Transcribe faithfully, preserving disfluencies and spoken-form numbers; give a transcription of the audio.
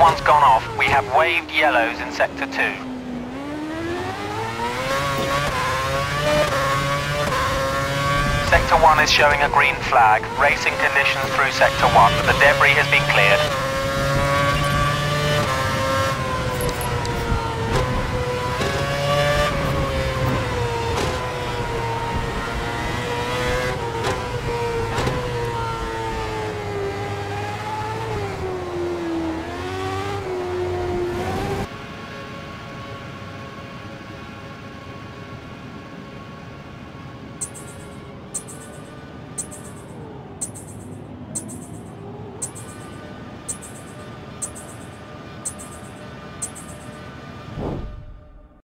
one's gone off. We have waved yellows in Sector two. Sector one is showing a green flag. Racing conditions through Sector one, but the debris has been cleared.